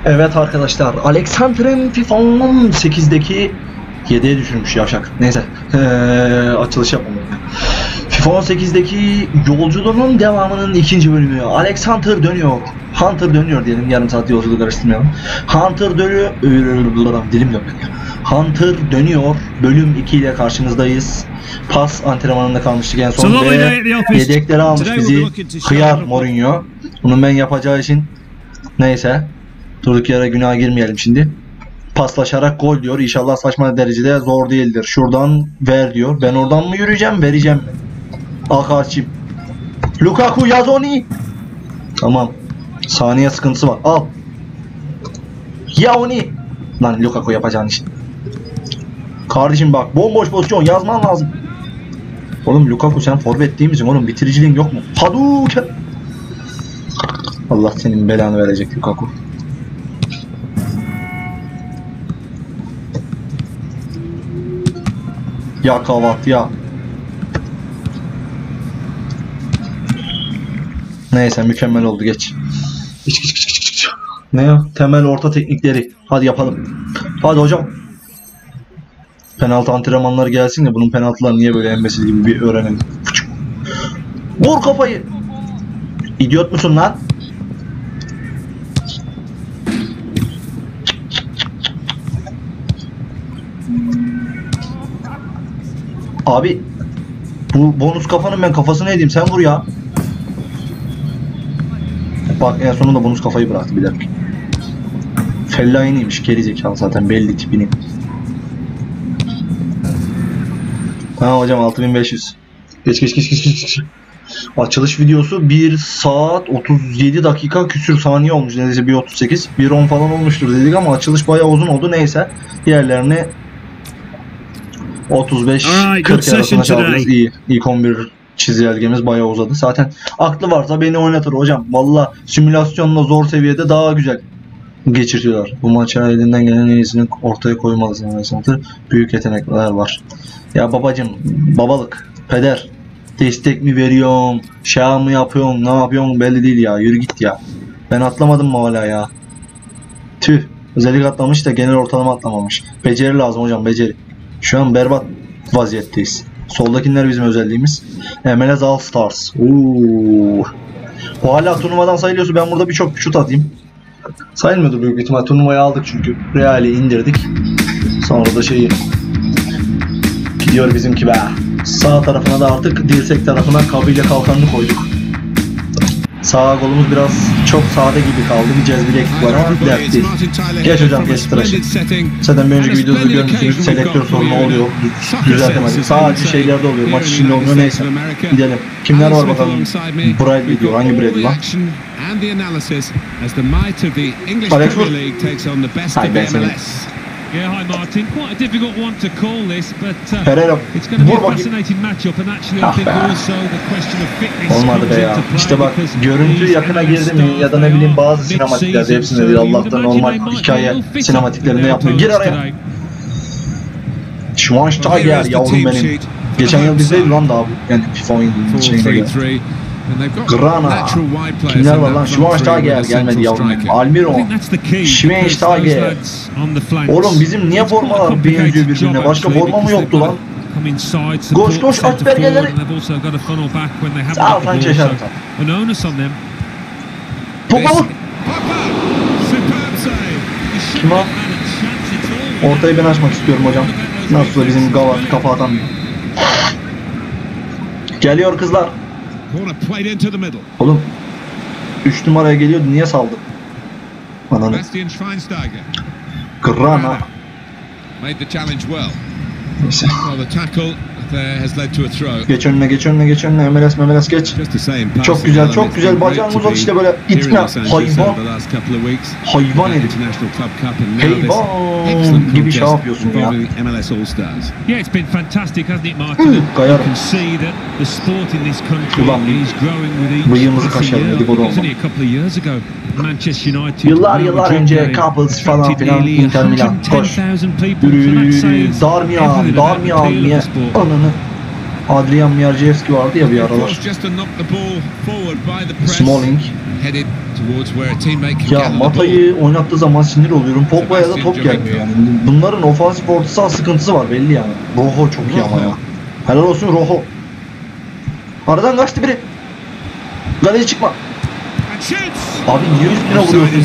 Evet arkadaşlar, Alexander'ın FIFA 18'deki 7'ye düşürmüş yavşak. Neyse, açılış yapalım. FIFA 18'deki yolculuğunun devamının ikinci bölümü. Alexander dönüyor. Hunter dönüyor diyelim, yarım saat yolculuğu karıştırmayalım. Hunter dönüyor. Dilim dönmedi. Hunter dönüyor. Bölüm 2 ile karşınızdayız. Pas antrenmanında kalmıştık en son ve yedekleri almış bizi. Hıyar Mourinho. Bunun ben yapacağı için neyse. Durduk yere günaha girmeyelim şimdi. Paslaşarak gol diyor. İnşallah saçma derecede zor değildir. Şuradan ver diyor. Ben oradan mı yürüyeceğim? Vereceğim mi? Akarçim. Lukaku Yazoni. Tamam. Saniye sıkıntısı var. Al. Yaoni. Lan Lukaku yapacağın iş. Kardeşim bak, bomboş pozisyon yazman lazım. Oğlum Lukaku, sen forvet değil misin oğlum? Bitiriciliğin yok mu? Hadouken. Allah senin belanı verecek Lukaku. Ya kavat ya. Neyse, mükemmel oldu, geç. Geç. Ne ya? Temel orta teknikleri. Hadi yapalım. Hadi hocam. Penaltı antrenmanları gelsin de bunun penaltılar niye böyle emmesi gibi bir öğrenelim. Vur kafayı. İdiot musun lan? Abi bu bonus kafanın ben kafasını edeyim, sen vur ya. Bak en sonunda bonus kafayı bıraktı bir dakika. Fellainiymiş, geri zekalı zaten belli tipini. Ha hocam 6500. Geç. Açılış videosu 1 saat 37 dakika küsür saniye olmuş. Neredeyse 1.38 1.10 falan olmuştur dedik ama açılış bayağı uzun oldu. Neyse, diğerlerini 35-40 arasında çaldınız. İyi. İlk 11 çizelgemiz bayağı uzadı. Zaten aklı varsa beni oynatır hocam. Valla simülasyonla zor seviyede daha güzel geçirtiyorlar. Bu maça elinden gelen en iyisini ortaya koymalısın. Büyük yetenekler var. Ya babacım, babalık, peder, destek mi veriyorum, şah mı yapıyorum, ne yapıyorum belli değil ya. Yürü git ya. Ben atlamadım mı hala ya? Tüh. Özellik atlamış da genel ortalama atlamamış. Beceri lazım hocam, beceri. Şu an berbat vaziyetteyiz. Soldakiler bizim özelliğimiz. MLS All Stars. O hala turnuvadan sayılıyorsa ben burada birçok şut atayım. Sayılmıyordu büyük ihtimal. Turnuvayı aldık çünkü. Real'i indirdik. Sonra da şeyi gidiyor bizimki be. Sağ tarafına da artık dirsek tarafına kabıyla kalkanını koyduk. Sağ kolumuz biraz çok sade gibi kaldı. Bir cezbeli eksik var ama dert değil. Geç hocam, geç tıraşı. Zaten bir önceki videoda görmüşsünüz. Selektör sorunu oluyor. Düzeltemedik. Sadece şeylerde oluyor. Maç içinde olmuyor. Neyse. Gidelim. Kimler var bakalım. Bradley diyor. Hangi Bradley lan? Alex vur. Hay ben senin. Yeah, hi Martin. Quite a difficult one to call this, but it's going to be a fascinating matchup, and actually I think also the question of fitness. Olmadı be ya. İşte bak, görüntü yakına girdi mi ya da ne bileyim bazı sinematiklerde, hepsinde değil, Allah'tan normal hikaye sinematiklerinde yapmıyor. Gir araya. Schweinsteiger yavrum benim. Geçen yıl bizdeydi lan daha bu. Yani FIFA oyunun içine geldi. Grana. Kimler var lan? Schweinsteiger gelmedi yavrum. Almiron. Schweinsteiger. Oğlum bizim niye formalar benziyor birbirine? Başka forma mı yoktu lan? Koş aç belgeleri. Sağ ol Sanchez Şarkı. Topa vur. Kim o? Ortayı ben açmak istiyorum hocam. Nasılsa bizim Gavat kafa atamıyor. Geliyor kızlar. Oğlum 3 numaraya geliyordu, niye saldı? Ananı. Grana. Neyse. Geç önüne MLS geç. Çok güzel bacağını uzat işte böyle itme hayvan herif. Hayvan gibi şey yapıyorsun ya. Kayarım. Ulan bıyığımızı kaşıyalım dedik, o da olmadı. Yıllar önce Couples falan filan, Inter Milan. Koş. Darmian niye? Ananı. Adrian Mierczewski vardı ya bir aralar. Smalling. Ya Mata'yı oynattığı zaman sinir oluyorum. Pogba'ya da top gelmiyor yani. Bunların ofansif orta saha sıkıntısı var belli yani. Rojo çok iyi ama ya. Helal olsun Rojo. Aradan kaçtı biri. Galeye çıkma. Abi niye üstüne vuruyorsun?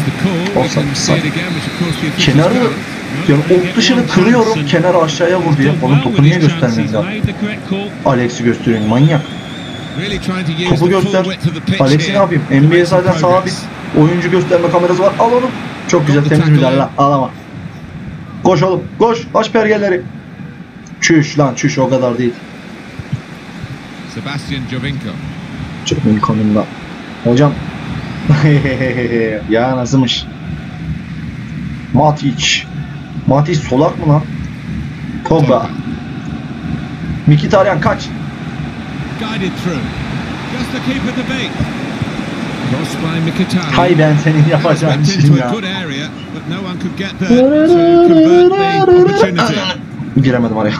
Kenarı yani ok dışını kırıyorum. Kenarı aşağıya vurdu ya. Onun topu niye göstermiyorsun ya? Alex'i gösteriyorum manyak. Topu göster. Alex'i ne yapayım? NBA zaten sabit oyuncu gösterme kamerası var. Al onu. Çok güzel temiz müdahale lan. Al ama. Koş oğlum. Koş. Aç pergelleri. Çüş lan çüş o kadar değil. Sebastian Giovinco. Giovinco'nun da. Hocam. Ya nasılmış? Matic. Matic solak mı lan? Pogba. Mkhitaryan kaç. Hay ben senin yapacağın işim ya. Giremedim araya.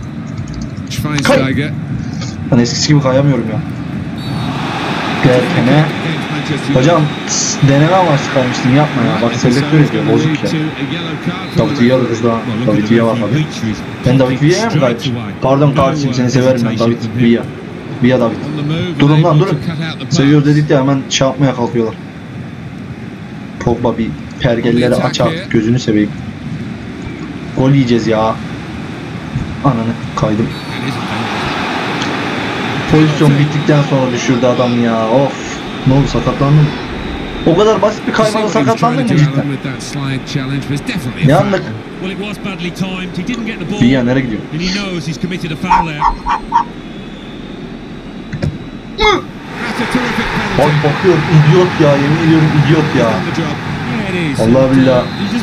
Kay. Ben eskisi gibi kayamıyorum ya. Gerkene. Hocam deneme amaçlı kaymıştım yapma ya. Bak selektör ediyor bozuk ya. David Villa da hızlı ha. David Villa var tabi. Ben David Villa'ya mı kaymışım? Pardon kardeşim seni severim ben David Villa. Villa David. Durun lan durun. Seviyor dedik de hemen şey yapmaya kalkıyorlar. Pogba bir pergelleri aç artık gözünü seveyim. Gol yiyeceğiz ya. Ananı kaydım. Pozisyon bittikten sonra düşürdü adam ya. Of. Ne oldu sakatlandın mı? O kadar basit bir kaymada sakatlandın mı cidden? Ne anlık? Villa nereye gidiyor? Bak bakıyorum idiot ya yemin ediyorum idiot ya. Allah billah.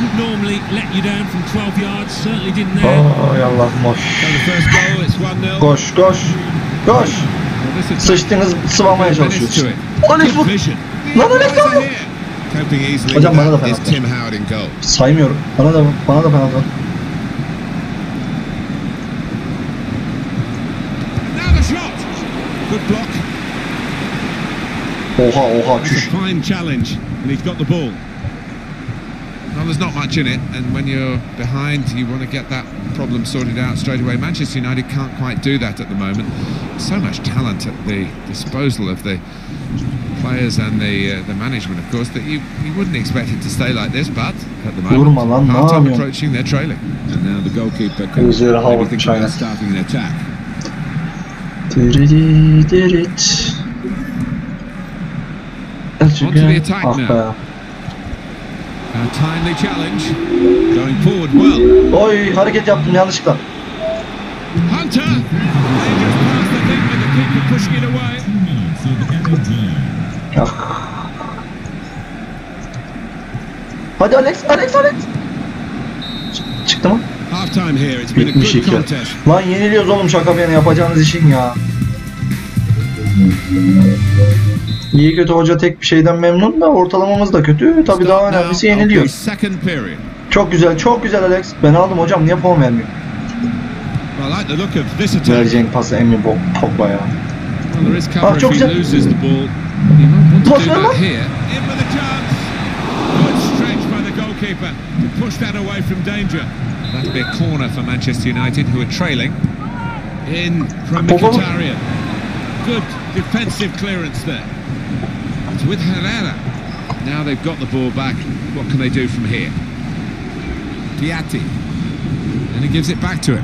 Ay Allah boş. Koş koş koş. Sıçtınız sıvamaya çalışıyorsun. Alex vur. Lan Alex vur. Hocam bana da penaltı. Saymıyorum. Bana da penaltı var. Oha çüş. Well, there's not much in it, and when you're behind, you want to get that problem sorted out straight away. Manchester United can't quite do that at the moment. So much talent at the disposal of the players and the management, of course, that you wouldn't expect it to stay like this. But at the moment, half-time approaching, they're trailing. And now the goalkeeper can maybe think about starting an attack. On to the attack now. A timely challenge. Going forward well. Oy hareket yaptım yanlışlıkla. Hunter. They just passed the thing with the keeper pushing it away. Hadi Alex. Çıktı mı? Half time here. It's been a good contest. Lan yeniliyoruz oğlum şaka bir yana yapacağınız işin ya. İyi kötü hoca tek bir şeyden memnun da ortalamamız da kötü. Tabii daha önemlisi yeniliyor. Çok güzel Alex. Ben aldım hocam niye puan vermiyor? Vereceğin pası Emre Pogba ya. Ah çok güzel. Pas ver lan. That'll be a corner for Manchester United, who are trailing. In from Mkhitaryan. Good defensive clearance there. It's with Herrera. Now they've got the ball back. What can they do from here? Piatti. And he gives it back to him.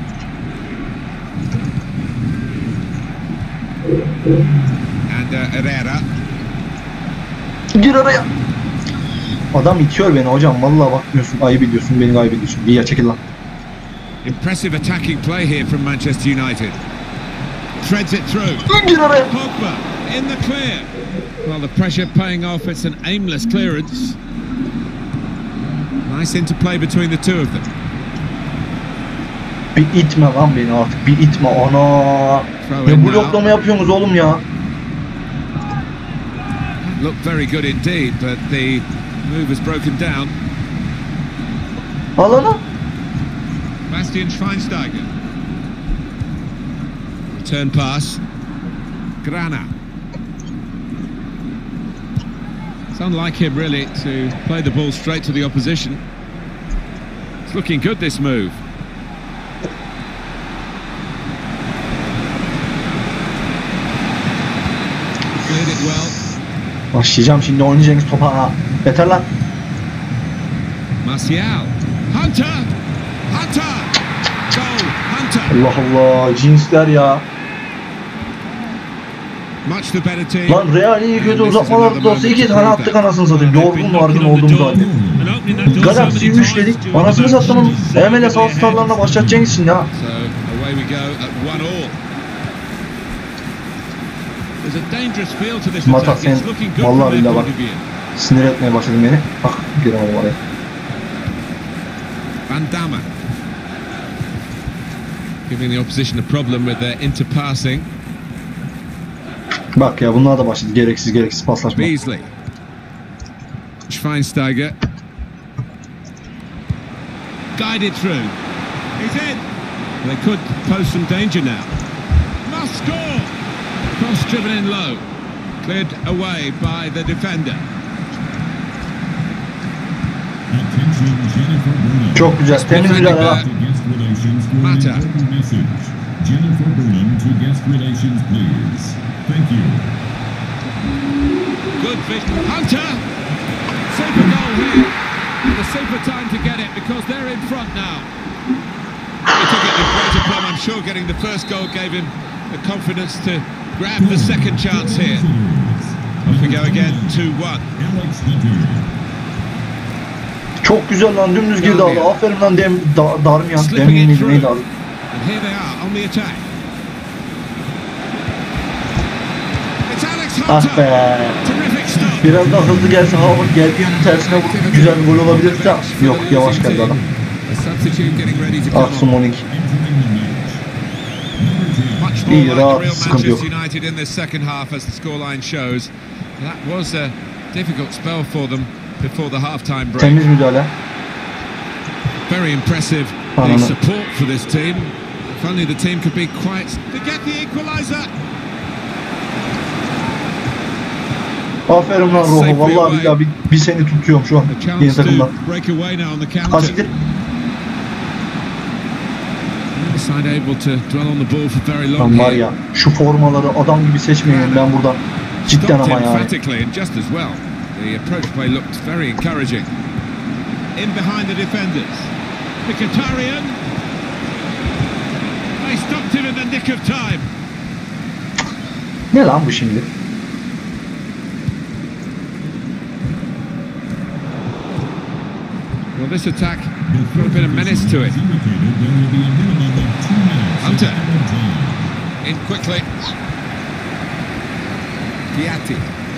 And Herrera. Gir araya. Adam itiyor beni hocam. Vallahi bakmıyorsun. Ayıp ediyorsun. Beni ayıp ediyorsun. İyi ya çekil lan. Impressive attacking play here from Manchester United. Threads it through. Gir araya. Pogba in the clear. Well, the pressure paying off. It's an aimless clearance. Nice interplay between the two of them. Bir itme lan beni artık. Bir itme. Ana. Ne bloklama yapıyorsunuz oğlum ya? Looked very good indeed, but the move has broken down. Alana. Bastian Schweinsteiger. Return pass. Grana. It's unlike him really to play the ball straight to the opposition. It's looking good, this move. Cleared it well. Başlayacağım şimdi oynayacağınız topa ha. Yeter lan. Martial. Hunter. Hunter. Goal. Hunter. Allah Allah, cinsler ya. Much the better team. Lan Real iyi kötü uzatmalarda olsa 2 tane attık anasını satayım. Yorgun argın olduğumuz halde. Galaxy'yi 3 dedik. Anasını sattım. MLS All-Star'larına başlatacaksın için ya. So away we go at 1-1. There's a dangerous feel to this Mata attack. sen It's looking good vallahi from their billahi bak. point of view. Sinir etmeye başladın beni. Bak giremedim oraya. Van Damme. Giving the opposition a problem with their interpassing. Bak ya bunlar da başladı. Gereksiz paslaşma. Beasley. Schweinsteiger. Guided through. He's in. They could pose some danger now. Must score. Cross driven in low. Cleared away by the defender. Çok güzel. Temiz bir ara. Mata. Jennifer Burnham to guest relations, please. Thank you. Good vision. Hunter. Super goal here. And a super time to get it because they're in front now. He took it with great aplomb. I'm sure getting the first goal gave him the confidence to grab the second chance here. Off we go again, 2-1. Alex Hunter. Çok güzel lan, dümdüz girdi abi. Aferin lan Darmian. Darmian neydi abi? And here they are on the attack. It's Alex Hunter. Ah be. Terrific stop. Biraz daha hızlı gelse hava geldiği yönün tersine vurup güzel bir gol olabilirdi de. Yok, yavaş geldi adam. A substitute getting ready to come Aksu on. Monik. Much more İyi, like rahat, real sıkıntı yok. Manchester United in the second half as the scoreline shows. That was a difficult spell for them before the half-time break. Temiz müdahale. Very impressive the support for this team. If only the team could be quiet to get the equaliser. Aferin lan Rojo. Vallahi billahi bir seni tutuyorum şu an A chance yeni takımdan. to break away now on the counter. Asiktir. The side able to dwell on the ball for very long Lan var here. ya şu formaları adam gibi seçmeyeyim ben burada. Cidden Stopped ama yani. emphatically and just as well. The approach play looked very encouraging. In behind the defenders. Mkhitaryan. They stopped him in the nick of time. Ne lan bu şimdi? Well, this attack got a bit of menace to it. Hunter. In quickly. Piatti.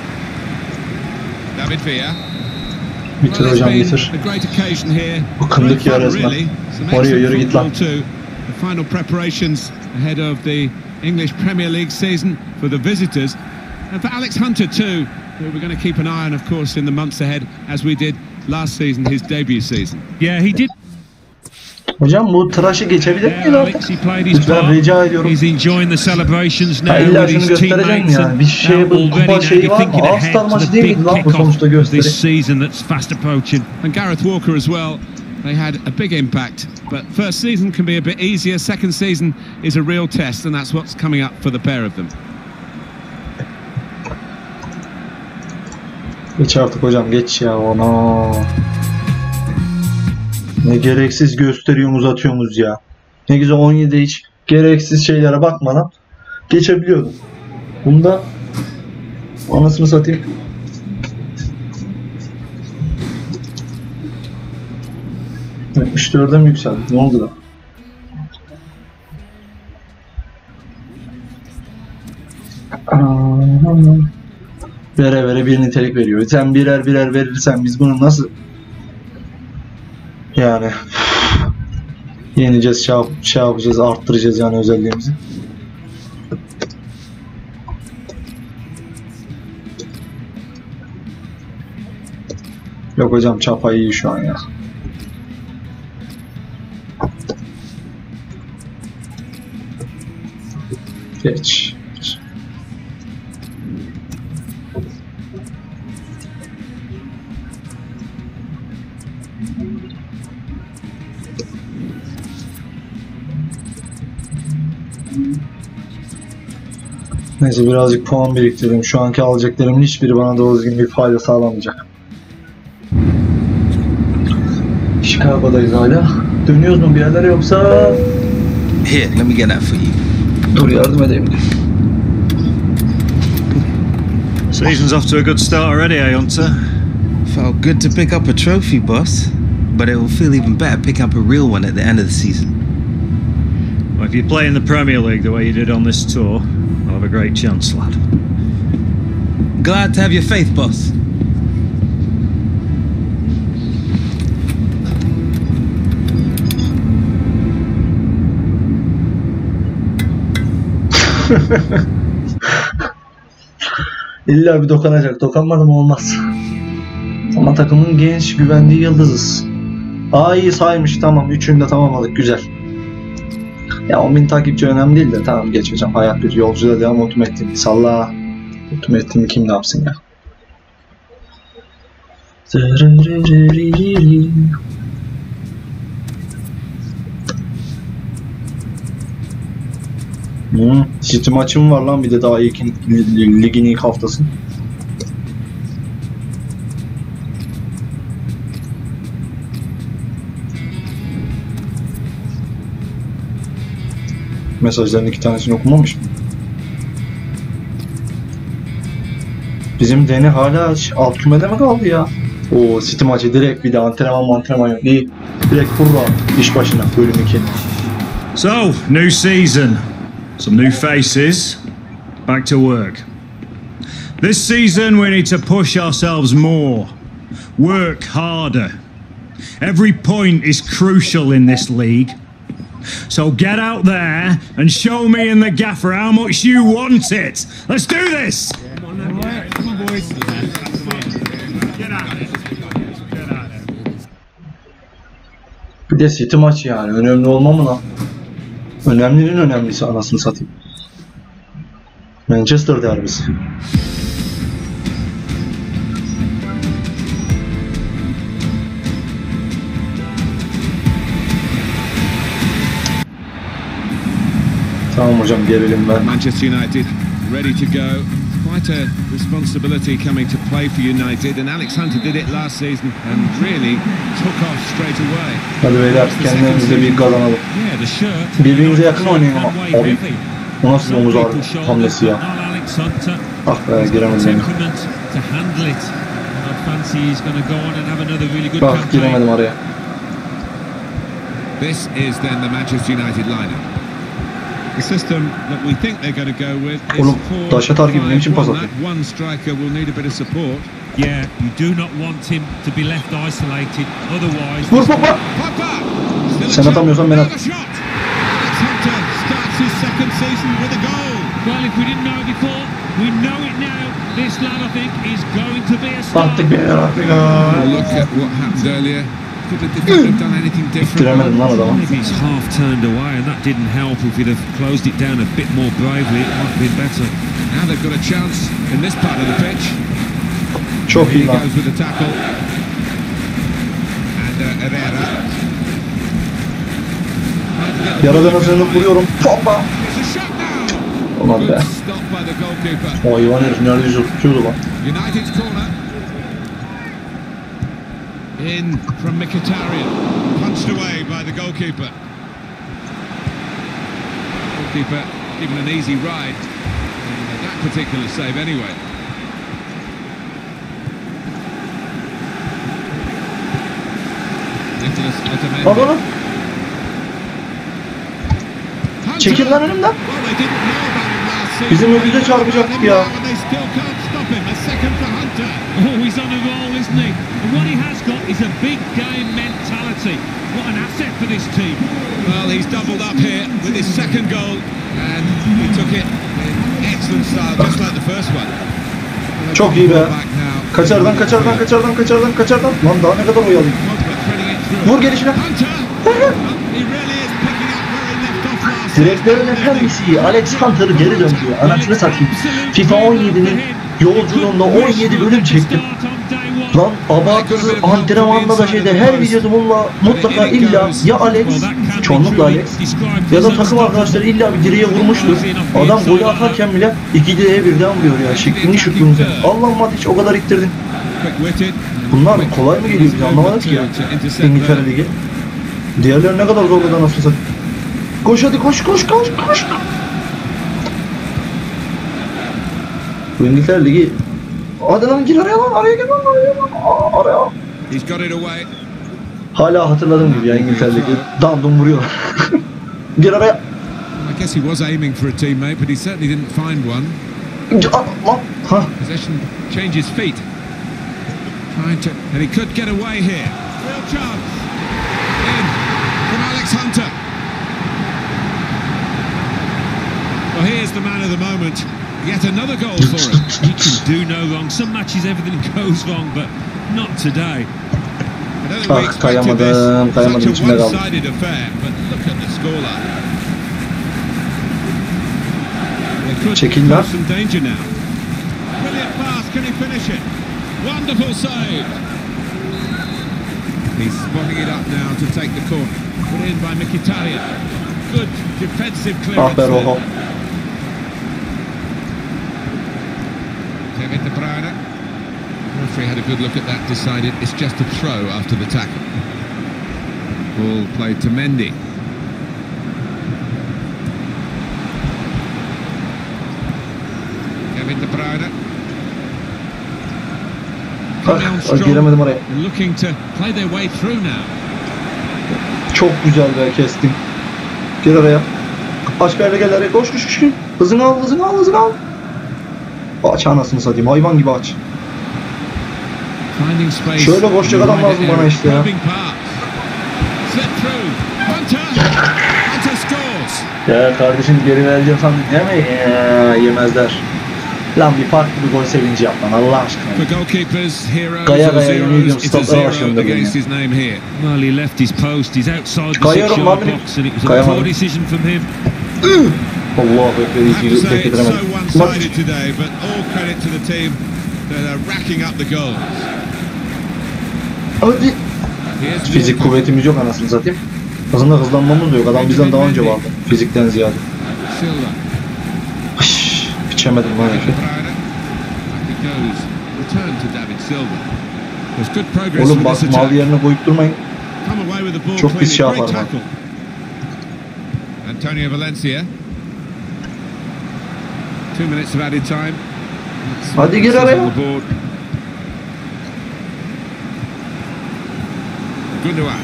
David Villa. Bitir hocam, bitir. A great occasion here. Bıkındık ya resmen. Oraya yürü git lan. The final preparations ahead of the English Premier League season for the visitors, and for Alex Hunter too, who we're going to keep an eye on, of course, in the months ahead, as we did last season, his debut season. Yeah, he did. Hocam bu tıraşı geçebilir miydi Alex, artık? he played his Lütfen part. rica ediyorum. He's enjoying the celebrations Ha, now illa with şunu his göstereceğim teammates. yani. Bir şey, bu already kupa now şeyi you're var mı? thinking ahead All-Star to maçı the değil big miydi lan bu kick-off sonuçta of gösteri? this season that's fast approaching. And Gareth Walker as well. They had a big impact, but first season can be a bit easier. Second season is a real test, and that's what's coming up for the pair of them. Geç artık hocam, geç ya ona. Ne gereksiz gösteriyorsunuz, atıyorsunuz ya. Ne güzel 17'de hiç gereksiz şeylere bakmadan geçebiliyordum. Bunda anasını satayım. ...74'e mi yükseldi? Ne oldu da? Vere vere bir nitelik veriyor. Sen birer verirsen biz bunu nasıl... Yani... yeneceğiz, şey yapacağız, arttıracağız yani özelliğimizi. Yok hocam, çapa iyi şu an ya. Geç. Neyse birazcık puan biriktirdim. Şu anki alacaklarımın hiçbiri bana doğru düzgün bir fayda sağlamayacak. Chicago'dayız hala. Dönüyoruz mu bir yerlere yoksa? Here, let me get that for you. Dur yardım edeyim. Season's off to a good start already, eh, Hunter? Felt good to pick up a trophy, boss. But it will feel even better picking up a real one at the end of the season. Well, if you play in the Premier League the way you did on this tour, I'll have a great chance, lad. Glad to have your faith, boss. İlla bir dokanacak. Dokanmadım olmaz. Ama takımın genç güvendiği yıldızız. Aa iyi saymış, tamam. Üçünü de tamamladık, güzel. Ya 10.000 takipçi önemli değil de tamam geçeceğim. Hayat bir yolculuğa devam. Ultimate'imi salla. Ultimate'imi kim ne yapsın ya. City maçım var lan bir de daha ilk ligin ilk haftası. Mesajların 2 tanesini okumamış mı? Bizim Deni hala alt kümede mi kaldı ya? O City maçı direkt bir de antrenman yok. İyi. Direkt hurra iş başına bölüm 2. So, new season. Some new faces. Back to work. This season we need to push ourselves more. Work harder. Every point is crucial in this league. So get out there and show me and the gaffer how much you want it. Let's do this! Come on, boys. Get out of it. Get out of it. Bir de City maçı yani. Önemli olma mı lan? Önemlinin önemlisi anasını satayım. Manchester derbisi. Tamam hocam gelelim ben. Manchester United ready to go. Quite a responsibility coming to play for United, and Alex Hunter did it last season and really took off straight away. Hadi beyler kendimize bir kazanalım. Birbirinize yakın oynayın ama. Abi o nasıl omuz hamlesi ya. Ah be giremedim. Bak giremedim araya. This is then the Manchester United lineup. The system that we think they're going to go with is taş atar gibi ne biçim pas atıyor. one striker will need a bit of support. Yeah, you do not want him to be left isolated. Otherwise, vur Pogba. Sen atamıyorsan ben at. Alex Hunter starts his second season with a goal. Well, if we didn't know it before, we know it now. This lad, I think, is going to be a star. Attık beyler attık. Look at what happened earlier. Could the defender have done anything different? İttiremedim lan adamı. Maybe he's half turned away, and that didn't help. If he'd have closed it down a bit more bravely, it might have been better. Now they've got a chance in this part of the pitch. Çok Here iyi he lan. goes with the tackle. And Herrera. Yaradan hazırlanıp vuruyorum. Pogba. It's a shot now. Ulan be. Good stop by the goalkeeper. O hayvan herif neredeyse tutuyordu lan. United's corner. In from Mkhitaryan. Punched away by the goalkeeper. Goalkeeper given an easy ride. That particular save anyway. Nicolas Otamendi. Al onu. Çekil lan önümden. Well, they didn't know about him last season. Bizim öbüze çarpacaktık ya. And they still can't stop him. A second for Hunter. Oh, he's on a roll, isn't he? And what he has got is a big game mentality. What an asset for this team. Well, he's doubled up here with his second goal, and he took it in excellent style, just like the first one. Çok iyi be. Back now. Kaçardan. Lan daha ne kadar oyalayayım. Pogba threading it through. Vur gelişine. Hunter. Well, he really is picking up where he left off last Direklerin efendisi Alex Hunter geri döndü. Anasını satayım. FIFA 17'nin yolculuğunda 17 bölüm çektim. Lan abartısı antrenmanda da şeyde her videoda bununla mutlaka illa ya Alex, çoğunlukla Alex ya da takım arkadaşları illa bir direğe vurmuştur. Adam golü atarken bile iki direğe birden vuruyor ya. Şıkkını şıkkınıza. Allah Matic o kadar ittirdin. Bunlar kolay mı geliyor biz anlamadık ki ya. İngiltere Ligi. Diğerleri ne kadar zorladı anasını satayım. Koş hadi koş. Bu İngiltere Ligi. Hadi lan gir araya lan araya gel lan araya. Hala hatırladığım gibi ya İngiltere Ligi. Dandum vuruyorlar. Gir araya. I guess he was aiming for a teammate, but he certainly didn't find one. Lan. Ha. Possession changes feet. Trying to, and he could get away here. Real chance. In from Alex Hunter. Well, here's the man of the moment. Yet another goal for him. He can do no wrong. Some matches everything goes wrong, but not today. I don't think we expected this. Such a one-sided affair, but look at the scoreline. They could have some danger now. Brilliant pass. Can he finish it? Wonderful save. He's spotting it up now to take the corner. Put in by Mkhitaryan. Good defensive clearance there. Kevin De Bruyne. The referee had a good look at that, decided it's just a throw after the tackle. Ball played to Mendy. Kevin De Bruyne. Giremedim oraya. Looking to play their way through now. Çok güzel be kestim. Gir araya. Aç perde gel araya. Koş. Hızını al. Aç anasını satayım. Hayvan gibi aç. Şöyle koşacak adam lazım bana işte ya. Ya kardeşim geri vereceğim sandım değil mi? Yemezler. Lan bir farklı bir gol sevinci yap lan Allah aşkına. Gaya yemin ediyorum stoplara başlarında benim. Well, he left his post. He's outside the Kayıyorum lan 6-yard benim. box, and it was a poor decision from him. Allah bekle iyi ki tek edemedim. Hadi. Fizik kuvvetimiz yok anasını satayım. Aslında hızlanmamız da yok. Adam bizden daha önce vardı. Fizikten ziyade. İçemedim lan herifi. Oğlum bak mal yerine koyup durmayın. Çok pis şey yapar bak. Antonio Valencia. 2 minutes of added time. Hadi gir araya. Gundogan.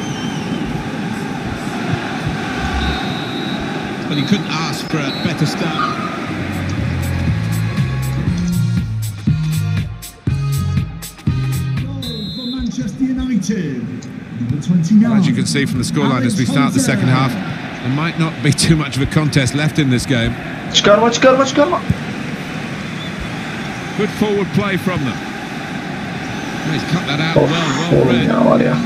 Well, he couldn't ask for a better start. Well, as you can see from the scoreline as we start the second half, there might not be too much of a contest left in this game. Çıkarma. Good forward play from them. He's cut that out well read. Ya var ya.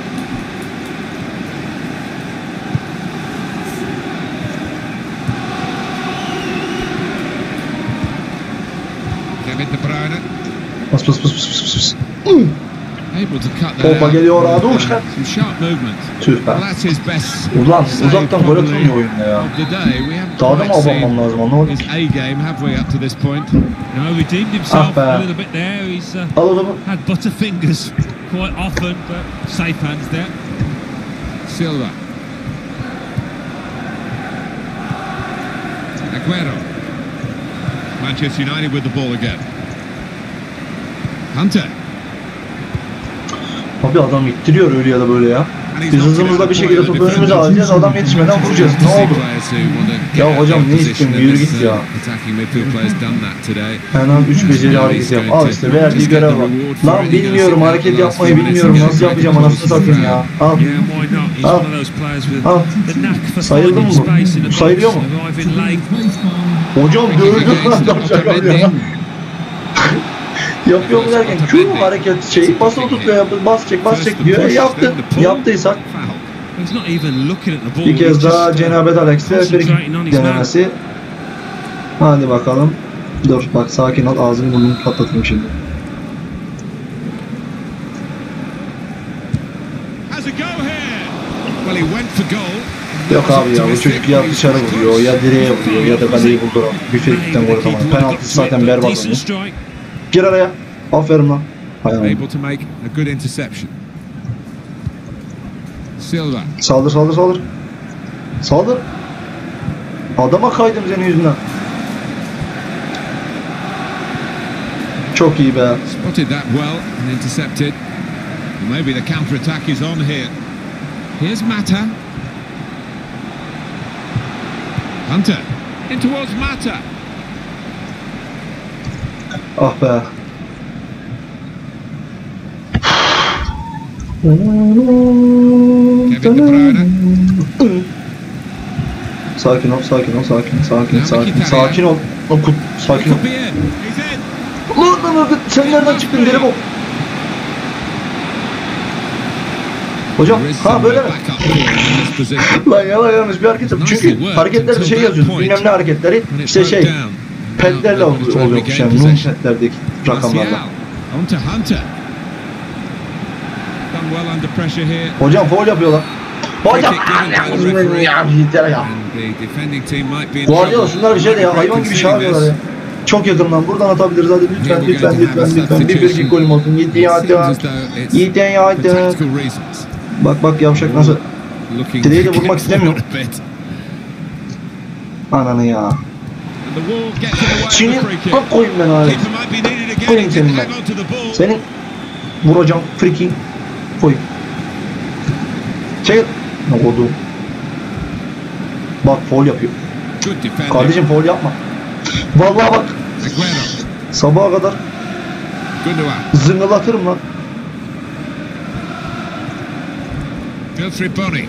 Kevin De Bruyne. Pıs. Able to cut that Topa out. geliyor Raduş. Some sharp movement. Tüh be. Well, that's his best. Ulan save uzaktan gol probably atılmıyor oyunda ya. of the day. We haven't Daha da mı quite abanmam seen lazım anlamadım his ki. A game, have we, up to this point? No, redeemed himself be. a little bit there. He's Al adamı. had butterfingers quite often, but safe hands there. Silva. Aguero. Manchester United with the ball again. Hunter. Abi adam ittiriyor öyle ya da böyle ya. Biz hızımızla bir şekilde topu önümüze alacağız, adam yetişmeden vuracağız. Ne oldu? Ya hocam ne istiyorsun? Yürü git ya. Hemen 3 beceri hareket yap. Al işte verdiği görev var. Lan bilmiyorum, hareket yapmayı bilmiyorum. Nasıl yapacağım, anasını satayım ya. Al. Al. Sayıldı mı bu? Bu sayılıyor mu? Hocam dövdü adam şaka ya. Yapıyor mu derken Q mu hareket bas tutuyor, bas çek diyor. Yaptı. Yaptıysak He's not even looking at the ball. Bir kez He's daha just, Cenabet Alex'e concentrating on bir his man. denemesi. Hadi bakalım. Dur bak sakin ol, ağzını burnunu patlatayım şimdi. Has a go here. Well, he went for goal. Yok abi ya, bu çocuk ya dışarı vuruyor ya direğe vuruyor ya da kaleyi bulduran. Bir frikikten gol atamadı. Penaltısı zaten berbat oldu. Gir araya. Aferin lan. Able to make a good interception. Silva. Saldır saldır saldır. Saldır. Adama kaydım senin yüzünden. Çok iyi be. Spotted that well and intercepted. Maybe the counter attack is on here. Here's Mata. Hunter in towards Mata. Ah be. Kevin De Bruyne. Sakin ol, sakin ol, sakin, sakin, Now sakin, Mkhitaryan. sakin ol. Okut, sakin ol. Could be in. He's in. Lan sen nereden çıktın deli bu? Hocam, There is ha some böyle mi? backup here in this position. Lan yalan yanlış bir hareket yaptım. Çünkü hareketlerde şey yazıyordu, bilmem ne hareketleri, When it işte broke şey, down. pedlerle Now they're trying to oluyormuş regain yani, possession. numsetlerdeki rakamlarla. Martial. On to Hunter. Done well under pressure here. Hocam foul yapıyorlar. Hocam! Ya yeter ya. And the defending team might be in Guardiola trouble. şunlar bir şey de ya, hayvan gibi çağırıyorlar ya. Çok yakından buradan atabiliriz, hadi lütfen lütfen lütfen lütfen. Bir frikik golüm olsun. Yedi ya It seems as though it's Yedi ya for tactical reasons. Bak yavşak nasıl Looking direği de to vurmak get istemiyor. forward a bit. Ananı ya. And the wall gets in the way Senin of the free kick. bak koyayım ben abi. Keeper might be needed again. Koyayım He did senin ben. hang on to the ball. Senin vuracağım frikik koy. Çekil. Ne oldu? Bak foul yapıyor. Good defending. Kardeşim foul yapma. Vallahi bak Aguero. sabaha kadar Gundogan. zıngılatırım lan. Wilfried Bony.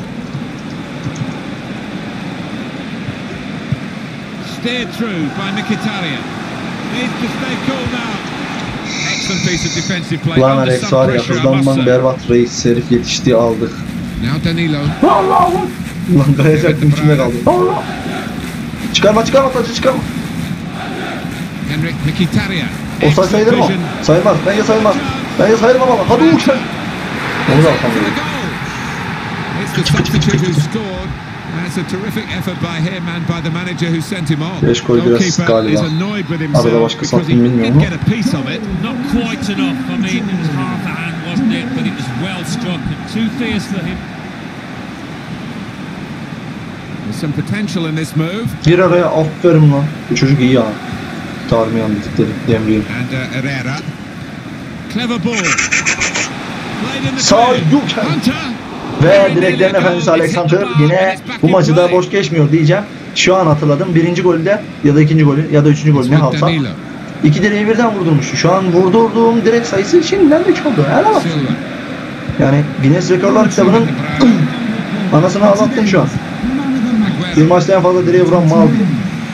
Steered through by Mkhitaryan. Needs to stay cool now. Excellent piece of defensive play. Lan Under Alex some var ya, pressure, I must hızlanman say. berbat, reis herif yetiştiği aldık. Now Danilo. Lan kayacaktım içinde kaldı. Allah! Çıkarma çıkarma taşı çıkarma. Henrik Mkhitaryan. Offside sayılır mı? Vision. Sayılmaz. Bence sayılmaz. Bence sayılmaz ama. Hadi uçan. Onu da For atamıyorum. the goal. It's the substitute who scored. And it's a terrific effort by him and by the manager who sent him on. Beş gol biraz Goalkeeper galiba. is annoyed with Arada himself başka because he sattım bilmiyorum did ama. get a piece of it. Not quite enough. I mean, it was half a hand, wasn't it? But it was well struck and too fierce for him. There's some potential in this move. Bir araya aferin lan. Bu çocuk iyi ya. Tarmiyan dedikleri Demri'nin. And Herrera. Clever ball. Played in the Sağ clear. yuken. Hunter. Ve direklerin efendisi Alexander yine bu maçı da boş geçmiyor diyeceğim. Şu an hatırladım. Birinci golde ya da ikinci golü ya da üçüncü golü ne halsa. Danilo. İki direği birden vurdurmuş. Şu an vurdurduğum direk sayısı şimdiden 3 oldu. Helal olsun. Silva. Yani Guinness Rekorlar kitabının anasını ağlattın şu an. Bir Aguero. maçta en fazla direğe vuran mal diye.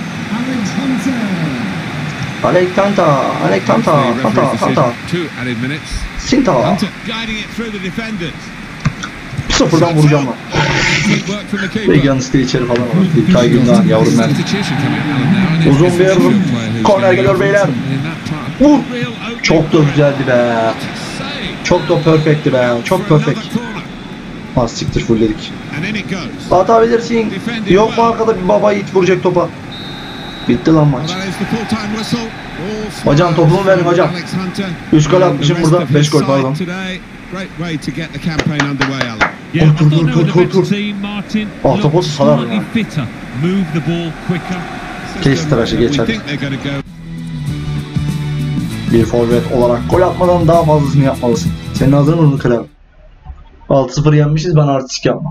Alek Tanta, Alek Tanta, The referee's Tanta, decision. Tanta, 2 added minutes. Sinta. Hunter guiding it through the defenders. Sıfırdan vuracağım lan. Good work from the Ve keeper. yanısı içeri falan var. İlkay Gündoğan yavrum ben. Substitution coming out now, and it's Uzun a bir midfield player who's korner going geliyor off beyler. in that part. Vur. Real opening Çok da güzeldi be. save Çok da perfectti be. Çok for another perfect. corner. Az siktir fullledik. And in it goes. Atabilirsin. Yok mu arkada bir baba yiğit vuracak topa. Bitti lan Well, maç. that is the full-time whistle. All Hocam smiles topumu verin from hocam. Alex Hunter. 3 gol And atmışım the rest burada. of 5 his gol side pardon. today. Great way to get the campaign underway, Alan. Yeah, I Dur, thought dur, they were dur, the dur, better dur. team, Martin. Ahtapot Looked salar slightly ya. fitter. Move the ball quicker. Kes tıraşı geç We hadi. think they're going to go. Bir forvet olarak gol atmadan daha fazlasını yapmalısın. Senin hazır mı kral? 6-0 yenmişiz, bana artistik yapma.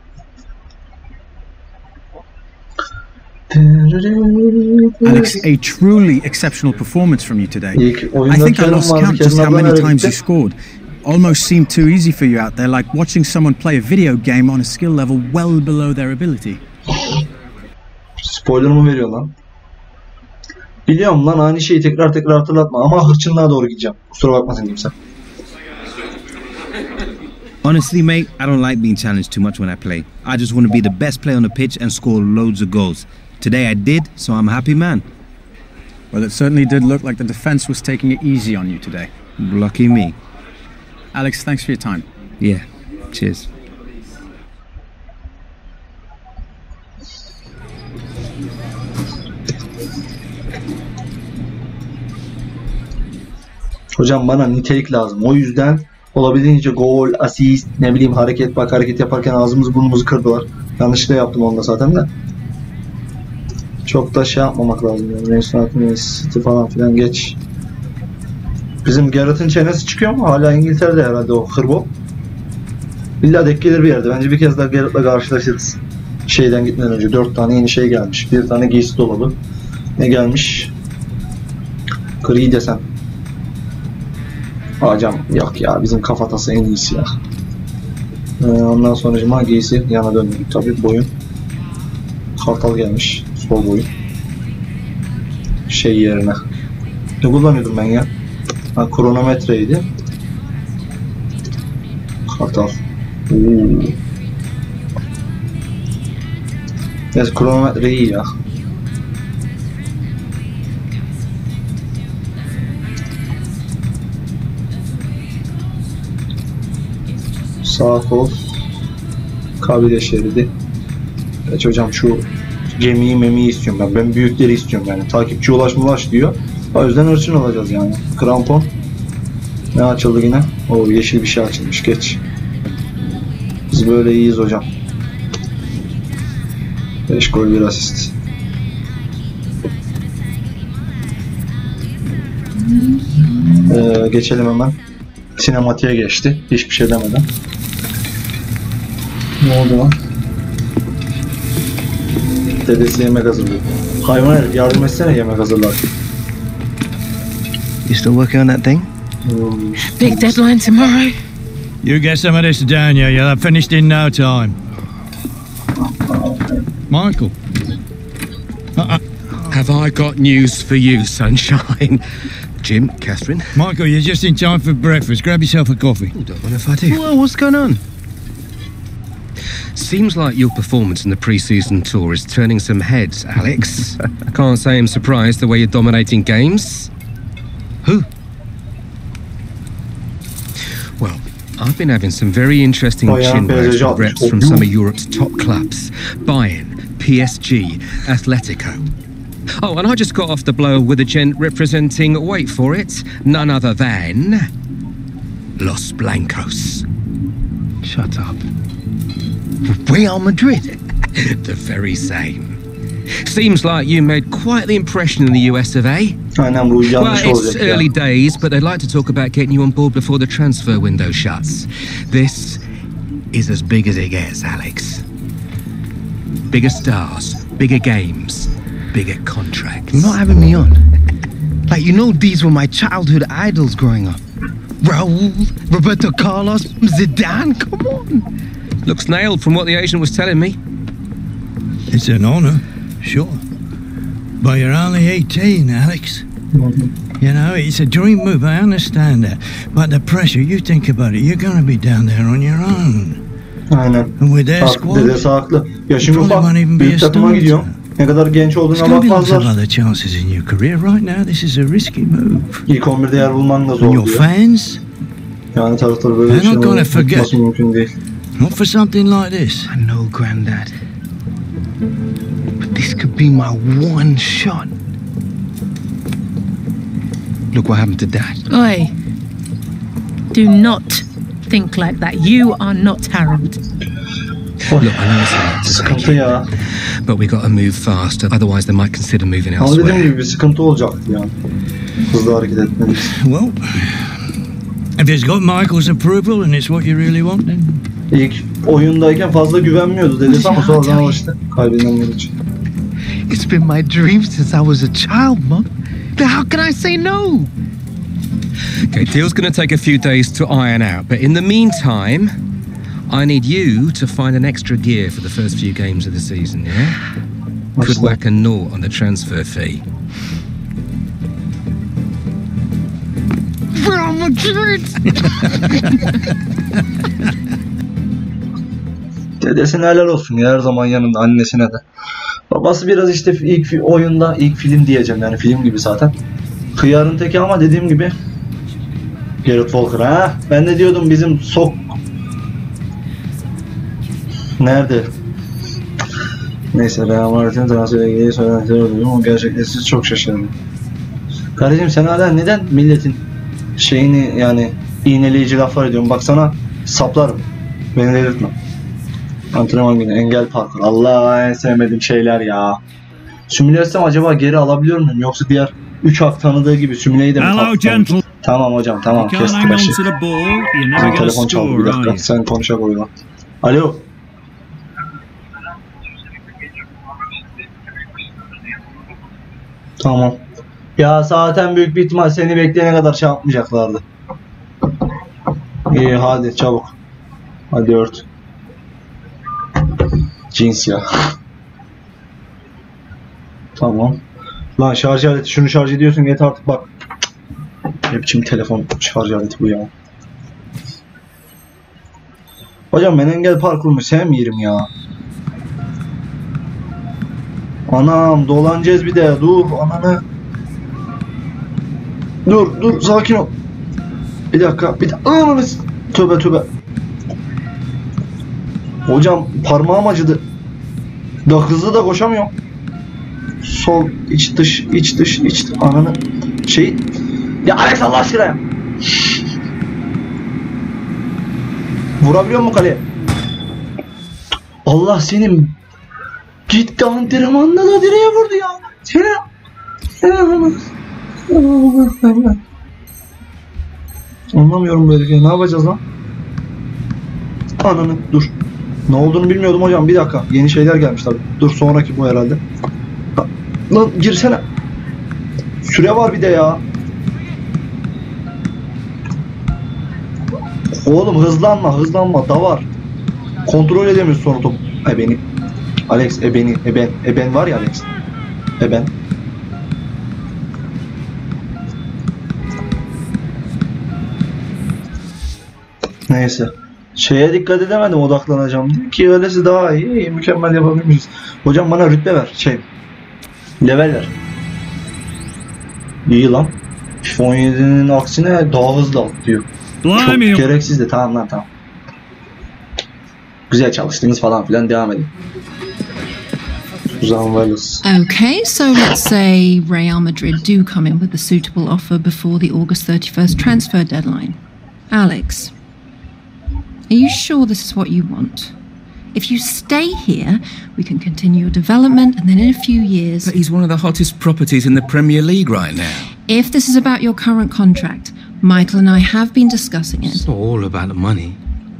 Alex, a truly exceptional performance from you today. İlk I oyunda think I Kerem lost vardı. count just how Kerem many nereye times you gitti? scored. Almost seemed too easy for you out there, like watching someone play a video game on a skill level well below their ability. Spoiler mı veriyor lan? Biliyorum lan, aynı şeyi tekrar hatırlatma ama hırçınlığa doğru gideceğim. Kusura bakmasın kimse. Honestly, mate, I don't like being challenged too much when I play. I just want to be the best player on the pitch and score loads of goals. Today I did, so I'm a happy man. Well, it certainly did look like the defence was taking it easy on you today. Lucky me. Alex, thanks for your time. Yeah, cheers. Hocam bana nitelik lazım. O yüzden olabildiğince gol, asist, ne bileyim hareket, bak hareket yaparken ağzımızı burnumuzu kırdılar. Yanlışlıkla yaptım onda zaten de. Çok da şey yapmamak lazım yani. Manchester falan filan geç. Bizim Garrett'ın çenesi çıkıyor mu? Hala İngiltere'de herhalde o hırbo. İlla denk gelir bir yerde. Bence bir kez daha Garrett'la karşılaşırız. Şeyden gitmeden önce 4 tane yeni şey gelmiş. Bir tane giysi dolabı. Ne gelmiş? Gri desen. Hocam yok ya, bizim kafatası en iyisi ya. Ondan sonra giysi yana döndük tabi, boyun. Kartal gelmiş, sol boyun. Şey yerine. Ne kullanıyordum ben ya? Ha, kronometreydi. Kartal. Evet, kronometre iyi ya. Sağ kol, kabile şeridi. Evet hocam, şu gemiyi istiyorum ben. Ben büyükleri istiyorum yani. Takipçi ulaş diyor. O yüzden hırçın olacağız yani. Krampon. Ne açıldı yine? O yeşil bir şey açılmış. Geç. Biz böyle iyiyiz hocam. 5 gol 1 asist. Geçelim hemen. Sinematiğe geçti. Hiçbir şey demeden. Ne oldu lan? Dedesi yemek hazırlıyor. Hayvan herif, yardım etsene yemek hazırlar. You still working on that thing? Big deadline tomorrow. You get some of this down, yeah. You'll have finished in no time. Michael. Have I got news for you, sunshine? Jim, Catherine. Michael, you're just in time for breakfast. Grab yourself a coffee. Oh, don't mind if I do. Well, what's going on? Seems like your performance in the pre-season tour is turning some heads, Alex. Can't say I'm surprised the way you're dominating games. Who? Well, I've been having some very interesting chin wags with reps from some of Europe's top clubs. Bayern, PSG, Atletico. Oh, and I just got off the blow with a gent representing, wait for it, none other than Los Blancos. Shut up. Real Madrid? The very same. Seems like you made quite the impression in the US of A. Well, it's early days, but they'd like to talk about getting you on board before the transfer window shuts. This is as big as it gets, Alex. Bigger stars, bigger games, bigger contracts. You're not having me on. Like, you know, these were my childhood idols growing up. Raul, Roberto Carlos, Zidane, come on. Looks nailed from what the agent was telling me. It's an honour, sure. But you're only 18, Alex. You know, it's a dream move, I understand that. But the pressure, you think about it, you're going to be down there on your own. Aynen. And with their squad, dedesi haklı. Yaşım ufak, büyük takıma gidiyorum. Ne kadar genç olduğuna bakmazlar. Other chances in your career right now. This is a risky move. İlk 11'de yer bulman da zor And your diyor. Fans? Yani taraftar böyle bir şey olması mümkün değil. Not for something like this. I know, Grandad. But this could be my one shot. Look what happened to Dad. Oi. Do not think like that. You are not Harold. Look, I know it's hard to Sıkıntı say, ya. but we got to move fast. Otherwise, they might consider moving Ama dediğim elsewhere. gibi bir sıkıntı olacaktı yani. Hızlı hareket etmeliyiz. Well, if it's got Michael's approval and it's what you really want, then... İlk oyundayken fazla güvenmiyordu dedesi ama sonradan alıştı. Kalbinden gelince. It's been my dream since I was a child, Mum. How can I say no? Okay, deal's going to take a few days to iron out, but in the meantime, I need you to find an extra gear for the first few games of the season, yeah? Could whack a naught on the transfer fee. Real Madrid! Dedesine helal olsun ya, her zaman yanında, annesine de. Babası biraz işte ilk oyunda, ilk film diyeceğim yani, film gibi zaten. Hıyarın teki ama dediğim gibi Gareth Walker ha. Ben de diyordum bizim nerede? Neyse, Real Madrid'in transferiyle ilgili söylentiler oluyor ama gerçekten siz çok şaşırdım. Kardeşim sen hala neden milletin şeyini yani iğneleyici laflar ediyorsun? Bak sana saplarım. Beni delirtme. Antrenman günü, engel parkur. Allah, en sevmediğim şeyler ya. Simüle etsem acaba geri alabiliyor muyum? Yoksa diğer 3 hak tanıdığı gibi simüleyi de mi taktım? Tamam hocam, tamam, kesti başı. Telefon çaldı, bir dakika. Sen konuşak oyla. Alo. Tamam. Ya zaten büyük bir ihtimal seni bekleyene kadar şey yapmayacaklardı. İyi hadi çabuk. Hadi ört. Cins ya. Tamam. Lan şarj aleti, şunu şarj ediyorsun, yeter artık bak. Ne biçim telefon şarj aleti bu ya. Hocam ben engel parkurunu sevmiyorum ya. Anam dolanacağız bir de, dur ananı. Dur sakin ol. Bir dakika ananız. Tövbe. Hocam parmağım acıdı. Da hızlı da koşamıyorum. Sol iç dış ananı şey. Ya Alex Allah aşkına ya. Vurabiliyor mu kaleye? Allah senin. Gitti antrenmanla da direğe vurdu ya. Anlamıyorum böyle şey. Ne yapacağız lan? Ananı dur. Ne olduğunu bilmiyordum hocam. Bir dakika. Yeni şeyler gelmiş tabii. Dur, sonraki bu herhalde. Lan girsene. Süre var bir de ya. Oğlum hızlanma. Da var. Kontrol edemiyoruz sonra top. Beni. Alex eben var ya Alex. Eben. Neyse. Şeye dikkat edemedim, odaklanacağım ki öylesi daha iyi, mükemmel yapabilmişiz. Hocam bana rütbe ver, level ver. İyi lan. FIFA 17'nin aksine daha hızlı diyor. Çok gereksiz de, tamam lan tamam. Güzel çalıştınız falan filan, devam edin. Okay, so let's say Real Madrid do come in with a suitable offer before the August 31st transfer deadline. Alex, are you sure this is what you want? If you stay here, we can continue your development, and then in a few years... But he's one of the hottest properties in the Premier League right now. If this is about your current contract, Michael and I have been discussing it. It's not all about the money.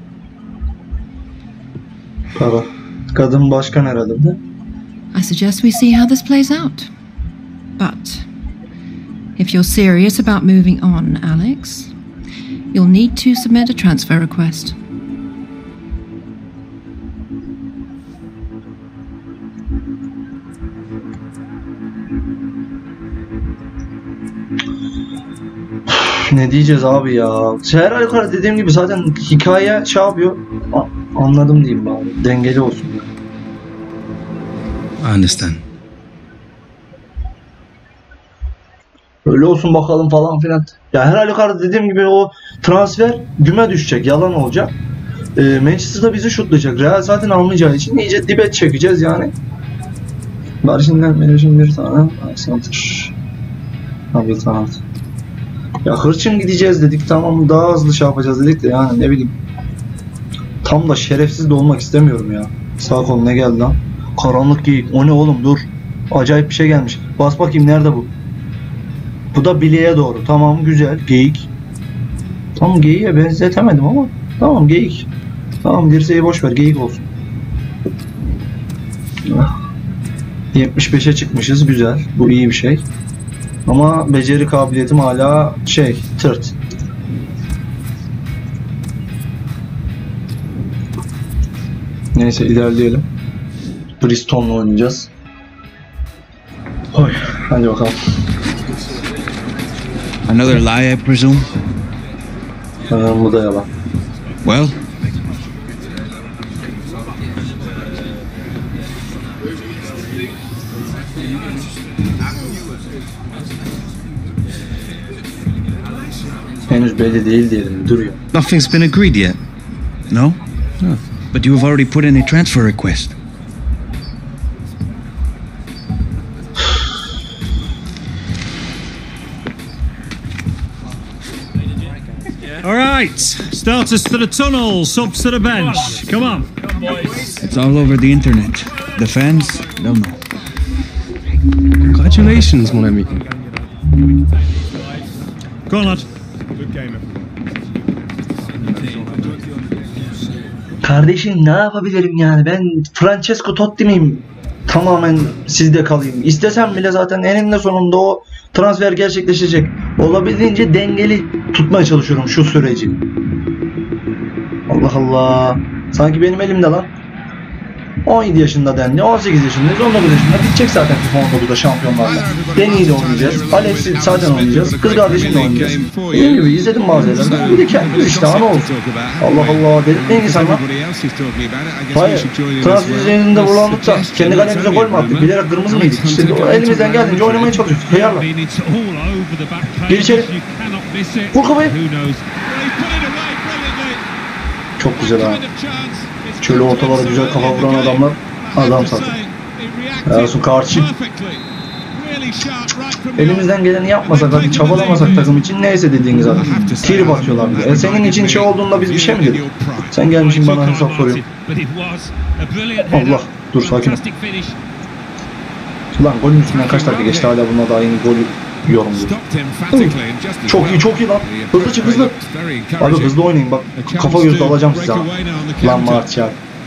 Para. Kadın başkan herhalde de. I suggest we see how this plays out. But if you're serious about moving on, Alex, you'll need to submit a transfer request. Ne diyeceğiz abi ya? Her halükarda dediğim gibi zaten hikaye şey yapıyor. Anladım diyeyim bari. Dengeli olsun. I understand. Öyle olsun bakalım falan filan. Ya her halükarda dediğim gibi o transfer güme düşecek. Yalan olacak. Manchester'da bizi şutlayacak. Real zaten almayacağı için iyice dibe çekeceğiz yani. Barış'ından benim için bir tane center. Abi tamam. Ya hırçın gideceğiz dedik, tamam, daha hızlı şey yapacağız dedik de yani ne bileyim. Tam da şerefsiz de olmak istemiyorum ya. Sağ kol ne geldi lan? Karanlık geyik. O ne oğlum, dur. Acayip bir şey gelmiş. Bas bakayım nerede bu? Bu da bileğe doğru. Tamam güzel. Geyik. Tam geyiğe benzetemedim ama. Tamam geyik. Tamam dirseği boş ver, geyik olsun. 75'e çıkmışız, güzel. Bu iyi bir şey. Ama beceri kabiliyetim hala tırt. Neyse ilerleyelim. Bristol'la oynayacağız. Oy, hadi bakalım. Another lie, I presume? Bu da yalan. Well, belli değil diyelim. Duruyor. Nothing's been agreed yet. No? No. But you have already put in a transfer request. All right, starters to the tunnel, subs to the bench. Come on. It's all over the internet. The fans, they'll know. Congratulations, mon ami. Go on, lad. Kardeşim ne yapabilirim yani? Ben Francesco Totti miyim? Tamamen sizde kalayım. İstesem bile zaten eninde sonunda o transfer gerçekleşecek. Olabildiğince dengeli tutmaya çalışıyorum şu süreci. Allah Allah. Sanki benim elimde lan. 17 yaşında dendi, 18 yaşındayız, 19 yaşında bitecek zaten FIFA 19'da şampiyonlarla. Deni'yi de oynayacağız, Alex'i zaten oynayacağız, kız kardeşimle oynayacağız. Dediğim gibi izledim bazı yerlerden, bir de kendimiz işte ne oldu? Allah Allah, delirtmeyin insanlar. Hayır, transfer üzerinde vurulandık da kendi kalemize gol mü attık, bilerek kırmızı mıydık? İşte elimizden geldiğince oynamaya çalışıyoruz, hıyarla. Gir içeri, vur kafayı. Çok güzel ha. Şöyle ortalara güzel kafa vuran adamlar adam zaten. Ersun Karşı. Elimizden geleni yapmasak, hadi çabalamasak takım için neyse dediğiniz zaten. Trip atıyorlar bize. Senin için şey olduğunda biz bir şey mi dedik? Sen gelmişsin bana hesap soruyorsun. Allah, dur sakin ol. Lan golün üstünden kaç dakika geçti, hala bununla daha yeni gol yorumluyor. Çok iyi, çok iyi lan. Hızlı çık, hızlı. Abi hızlı oynayın bak. Kafa gözü alacağım size. Lan Martial.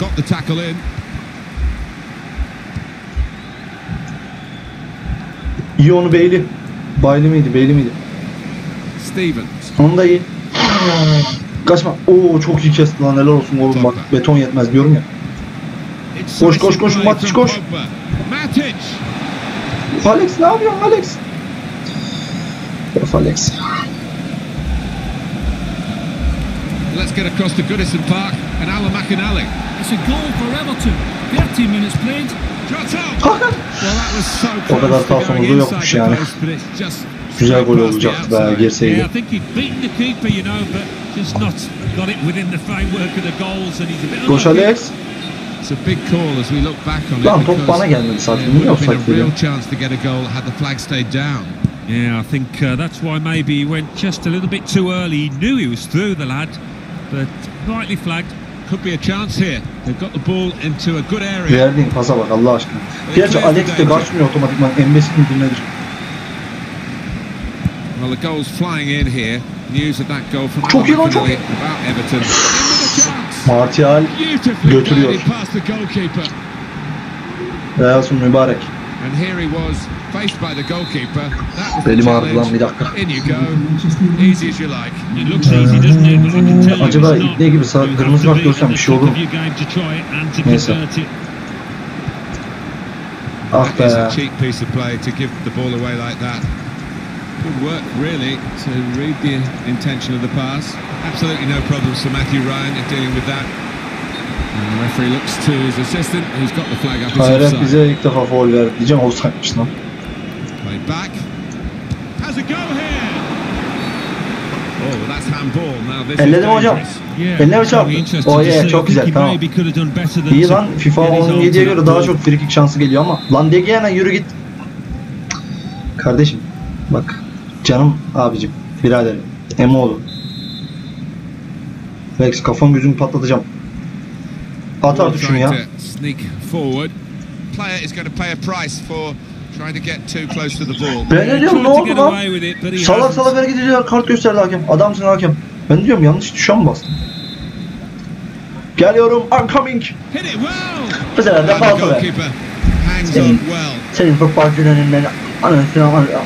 İyi onu Bailey. Bailey miydi? Onu da iyi. Kaçma. Oo çok iyi kesti lan, helal olsun oğlum bak. Beton yetmez diyorum ya. Koş Matic koş. Alex ne yapıyorsun Alex? Of Alex. Let's get across to Goodison Park and Alan McInally. It's a goal for Everton. 30 minutes played. O kadar sağ sonunda yokmuş yani. Güzel gol olacaktı be, girseydi. Koş Alex. Lan top bana gelmedi zaten. Niye offside veriyor? Yeah, I think that's why maybe he went just a little bit too early. He knew he was through, the lad, but rightly flagged. Could be a chance here. They've got the ball into a good area. Verdiğin pasa bak Allah aşkına. Gerçi Alex de kaçmıyor otomatikman. Embesil midir nedir? Well, the goal's flying in here. News of that goal from çok iyi lan, çok iyi. Everton. Martial götürüyor. Realsun mübarek. And here he was, faced by the goalkeeper. Belim ağrıdı lan, bir dakika. In you go. Easy as you like. It looks easy, doesn't it? But I can tell you acaba ne gibi kırmızı kart görsem bir şey olur mu? Neyse. Ah be. It's a cheap piece of play to give the ball away like that. Good work, really, to read the intention of the pass. Absolutely no problems for Matthew Ryan in dealing with that. And the referee looks to his assistant, who's got the flag up. Hayret bize ilk defa faul verdi. Diyeceğim offside'miş lan. Play back. Has a go here. Oh, that's handball. Now this elledim hocam. Ellerimi çarptı. Oh yeah, çok güzel, tamam. İyi lan, FIFA 17'ye göre daha çok free kick şansı geliyor ama. Lan De Gea'na yürü git. Kardeşim bak, canım abicim, biraderim, Emoğlu. Rex kafam gözümü patlatacağım. At artık şunu ya. Ben ne diyorum, ne oldu lan? Salak salak hareket ediyorlar, kart gösterdi hakem. Adamsın hakem. Ben diyorum yanlış tuşa mı bastım? Geliyorum, I'm coming. Bu sefer de falso ver. Senin futbolcunun önünden anasını aman ya.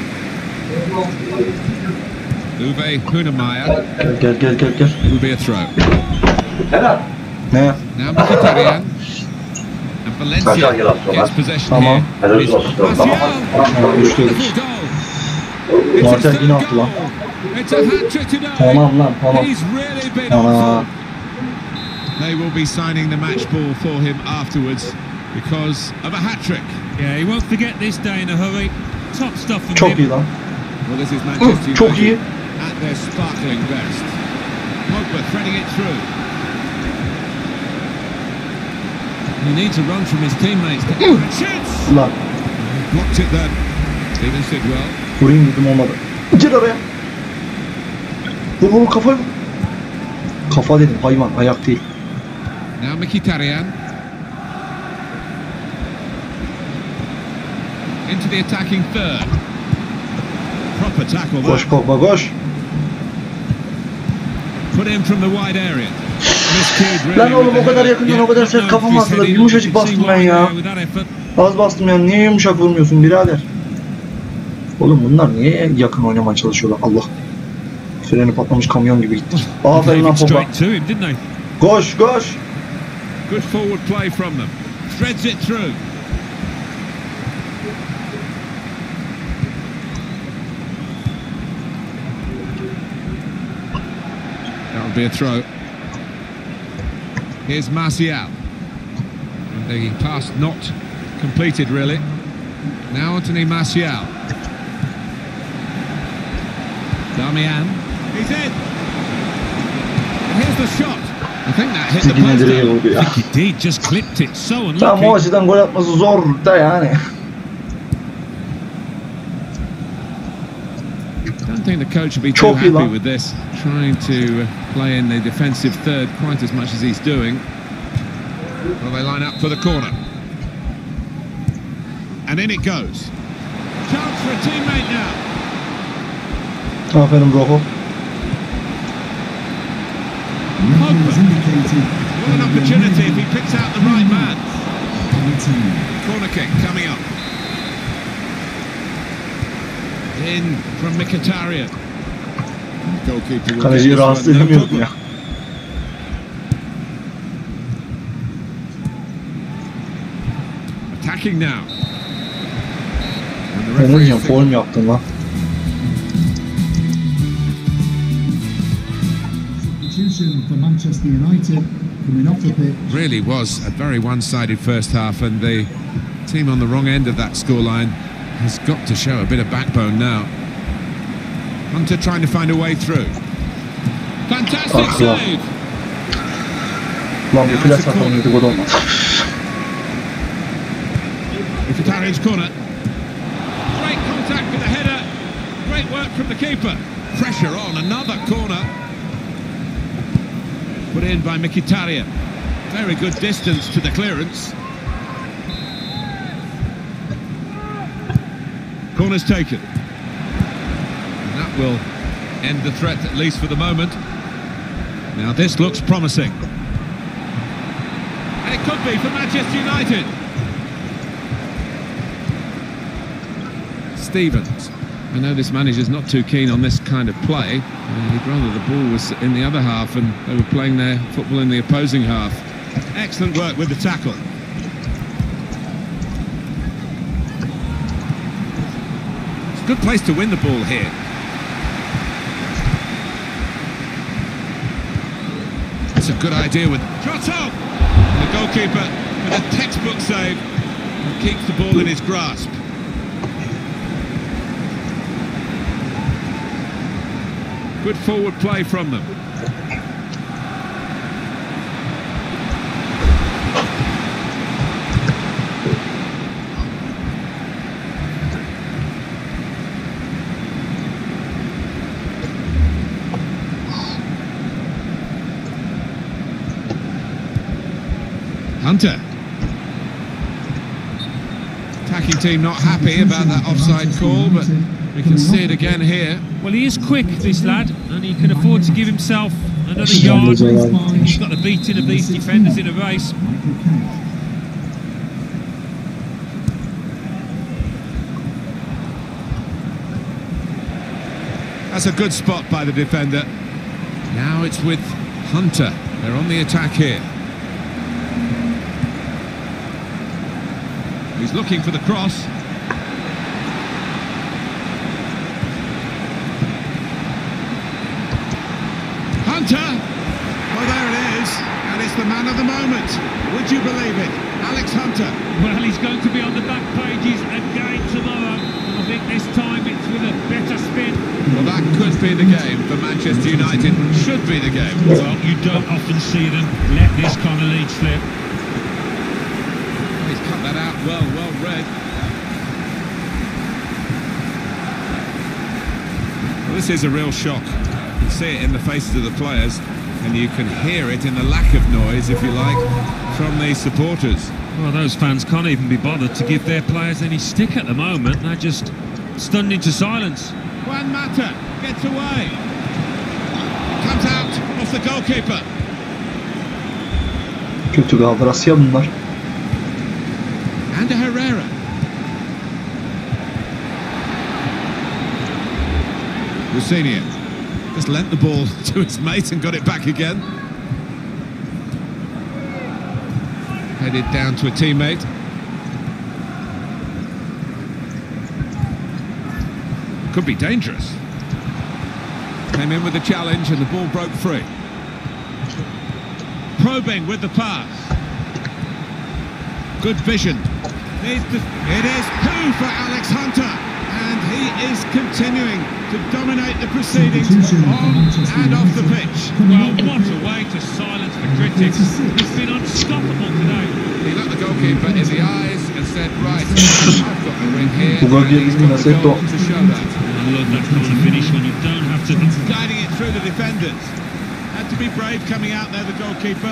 Uwe Hunemeyer. Gel. Will be a throw. Ne? Now Mkhitaryan. And Valencia gets possession here. Üçlüydük. Martial yine attı lan. Tamam lan, tamam. Tamam. They will be signing the match ball for him afterwards because of a hat-trick. Yeah, he won't forget this day in a hurry. Top stuff from him. Çok iyi lan. Well, this is Manchester United. Çok iyi. at their sparkling best. Pogba threading it through. He needs a run from his teammates. Shoots! Lan. Blocked it then. Steven Sidwell. Vurayım dedim olmadı. Gir araya. Vur kafayı. Kafa dedim hayvan, ayak değil. Now Mkhitaryan. Into the attacking third. Proper tackle there. Koş Pogba koş. Put in from the wide area. Lan oğlum o kadar yakından o kadar sert kafama attılar. Yumuşacık bastım ben ya. Az bastım yani. Niye yumuşak vurmuyorsun birader? Oğlum bunlar niye yakın oynamaya çalışıyorlar? Allah. Freni patlamış kamyon gibi gitti. Aferin lan Pogba. Koş koş. Good forward play from them. Threads it through. That'll be a throw. Here's Martial. The pass not completed really. Now Anthony Martial. Damian. He's in. And here's the shot. I think that hit the post. I think it did, just clipped it. So unlucky. Tam o açıdan gol atması zor da yani. I don't think the coach will be too happy with this. Trying to play in the defensive third quite as much as he's doing. Well, they line up for the corner. And in it goes. Chance for a teammate now. Aferin Rojo. What an opportunity if he picks out the right man. Corner kick coming up. In from Mkhitaryan. Goalkeeper. Kaleciyi rahatsız edemiyordum ya. Attacking now. Onun ya form yaptın lan. For Manchester United coming off the pitch. Really was a very one-sided first half, and the team on the wrong end of that scoreline has got to show a bit of backbone now. Hunter trying to find a way through. Fantastic save. Lan bu plas atamıyordu, gol olmaz. Mkhitaryan's corner. Great contact with the header. Great work from the keeper. Pressure on, another corner. Put in by Mkhitaryan. Very good distance to the clearance. Corner's taken. And that will end the threat, at least for the moment. Now this looks promising. And it could be for Manchester United. Stevens. I know this manager's not too keen on this kind of play. He'd rather the ball was in the other half and they were playing their football in the opposing half. Excellent work with the tackle. It's a good place to win the ball here. It's a good idea with Jotto! And the goalkeeper with a textbook save and keeps the ball in his grasp. Good forward play from them. Hunter. Attacking team not happy about that offside call, but we can see it again here. Well, he is quick, this lad, and he can afford to give himself another yard. He's got the beating of these defenders in a race. That's a good spot by the defender. Now it's with Hunter. They're on the attack here. He's looking for the cross. Hunter! Well, there it is. And it's the man of the moment. Would you believe it? Alex Hunter. Well, he's going to be on the back pages again tomorrow. think this time it's with a better spin. Well, that could be the game for Manchester United. Should be the game. Well, you don't often see them let this kind of lead slip. He's cut that out well read. Well, this is a real shock. You can see it in the faces of the players, and you can hear it in the lack of noise, if you like, from the supporters. Well, those fans can't even be bothered to give their players any stick at the moment. They're just stunned into silence. Juan Mata gets away. Comes out off the goalkeeper. Kötü Galatasaray bunlar. And Herrera. Rossini just lent the ball to his mate and got it back again. Headed down to a teammate. Could be dangerous. Came in with the challenge and the ball broke free. Probing with the pass. Good vision. It is two for Alex Hunter, and he is continuing to dominate the proceedings on and off the pitch. Well, what a way to silence the critics. He's been unstoppable today. He looked the goalkeeper in the eyes and said, right, I've got the ring here, and he's got the goal to show that. I love that kind of finish when you don't have to... Guiding it through the defenders. Had to be brave coming out there, the goalkeeper.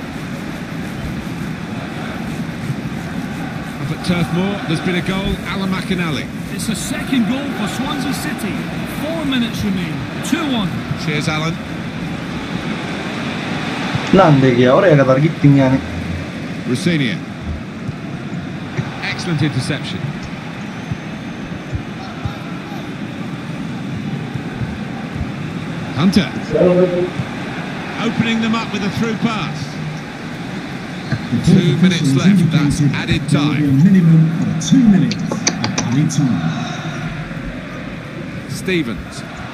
Up at Turf Moor, there's been a goal, Alan McInally. It's a second goal for Swansea City. 4 minutes remain. 2-1. Cheers, Alan. Lan Degi ya, oraya kadar gittin yani. Rossini. Excellent interception. Hunter. Opening them up with a through pass. 2 minutes left, that's added time. A minimum of 2 minutes added time. Stevens.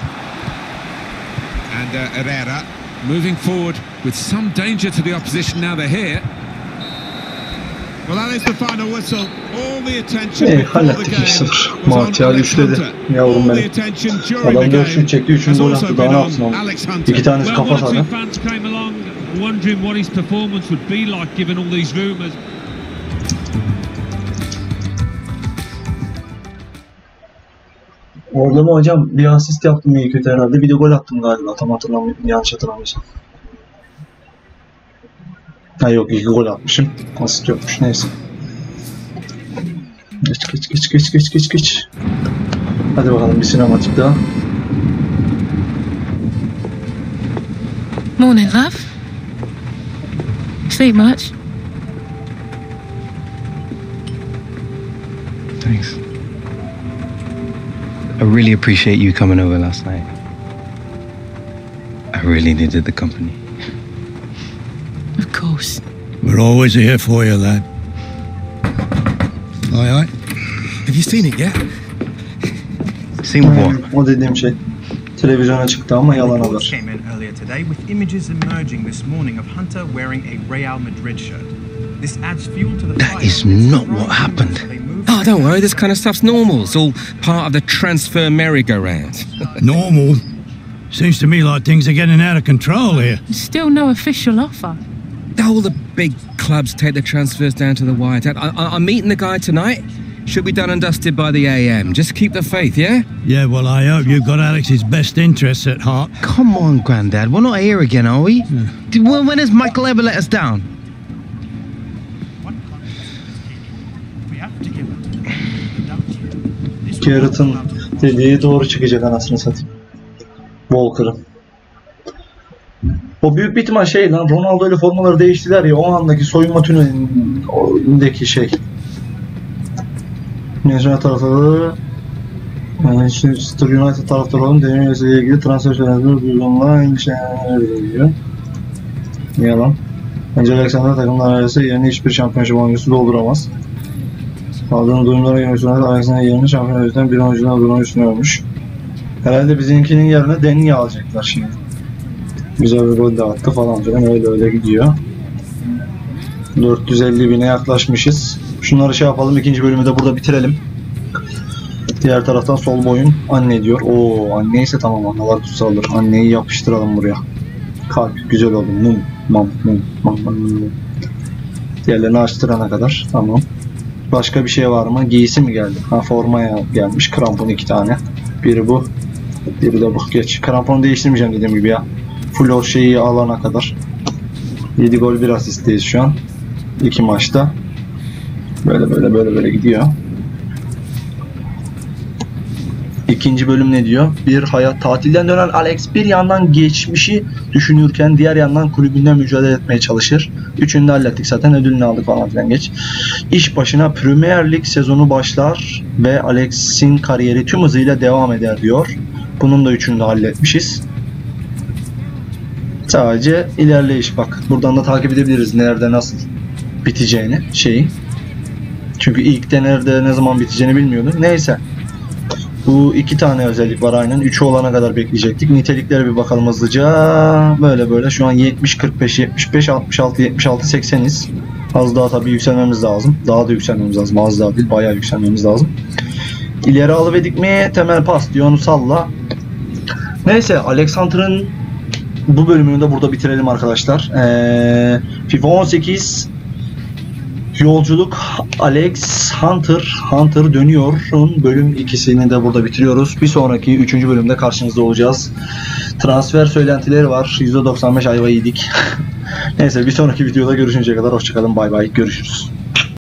And Herrera moving forward with some danger to the opposition now they're here. Well, that is the final whistle. All the attention before the game was on Alex Hunter. All the attention during the game has also been on Alex Hunter. Well, one or two fans came along wondering what his performance would be like given all these rumours. Orada mı hocam bir asist yaptım iyi kötü herhalde. Bir de gol attım galiba. Tam hatırlamıyorum. Yanlış hatırlamıyorsam. Ha yok 2 gol atmışım. Asist yokmuş. Neyse. Geç. Hadi bakalım bir sinematik daha. Morning, love. Sleep much? Thanks. I really appreciate you coming over last night. I really needed the company. Of course. We're always here for you, lad. Aye. Have you seen it yet? Seen what? O dediğim şey. Televizyona çıktı ama yalan haber. Came in earlier today with images emerging this morning of Hunter wearing a Real Madrid shirt. This adds fuel to the fire. That is not what happened. Oh, don't worry, this kind of stuff's normal. It's all part of the transfer merry-go-round. Normal? Seems to me like things are getting out of control here. Still no official offer. All the big clubs take the transfers down to the wire. I'm meeting the guy tonight. Should be done and dusted by the AM. Just keep the faith, yeah? Yeah, well, I hope you've got Alex's best interests at heart. Come on, Grandad. We're not here again, are we? When has Michael ever let us down? Garrett'ın dediği doğru çıkacak anasını satayım. Walker'ın. O büyük bir ihtimal şey lan, Ronaldo ile formaları değiştiler ya, o andaki soyunma tünelindeki şey. Manchester taraftarı Manchester United taraftarı olan Deniz ile ilgili transfer şeylerinde duyulanlar aynı şeyler diyor. Niye lan? Bence Alexander takımlar arası yerini hiçbir şampiyonşip oyuncusu dolduramaz. Aldığım duyumlara göre United Alexander yerini şampiyon yüzden bir oyuncudan durmayı düşünüyormuş. Herhalde bizimkinin yerine Dengi alacaklar şimdi. Güzel bir gol de attı falan filan, öyle gidiyor. 450.000'e yaklaşmışız. Şunları şey yapalım, ikinci bölümü de burada bitirelim. Diğer taraftan sol boyun anne diyor. Oo, anne ise tamam, analar kutsaldır. Anneyi yapıştıralım buraya. Kalp güzel oldu. Mum. Diğerlerini açtırana kadar. Tamam. Başka bir şey var mı? Giysi mi geldi? Ha, formaya gelmiş. Krampon 2 tane. Biri bu. Biri de bu. Geç. Kramponu değiştirmeyeceğim dediğim gibi ya. Full o şeyi alana kadar. 7 gol 1 asistteyiz şu an. 2 maçta. Böyle gidiyor. İkinci bölüm ne diyor? Bir hayat, tatilden dönen Alex bir yandan geçmişi düşünürken diğer yandan kulübünden mücadele etmeye çalışır. Üçünü de hallettik zaten, ödülünü aldık falan filan, geç. İş başına Premier Lig sezonu başlar ve Alex'in kariyeri tüm hızıyla devam eder diyor. Bunun da üçünü de halletmişiz. Sadece ilerleyiş bak. Buradan da takip edebiliriz nerede nasıl biteceğini şeyi. Çünkü ilkte nerede ne zaman biteceğini bilmiyordum. Neyse. Bu 2 tane özellik var aynen. 3'ü olana kadar bekleyecektik. Niteliklere bir bakalım hızlıca. Böyle şu an 70, 45, 75, 66, 76, 80'iz. Az daha tabii yükselmemiz lazım. Daha da yükselmemiz lazım. Az daha değil, bayağı yükselmemiz lazım. İleri alıverdik mi? Temel pas diyor, onu salla. Neyse, Alex Hunter'ın bu bölümünü de burada bitirelim arkadaşlar. FIFA 18 yolculuk Alex Hunter dönüyor'un bölüm 2'sini de burada bitiriyoruz. Bir sonraki 3. bölümde karşınızda olacağız. Transfer söylentileri var. %95 ayva yedik. Neyse, bir sonraki videoda görüşünceye kadar hoşçakalın. Bay bay. Görüşürüz.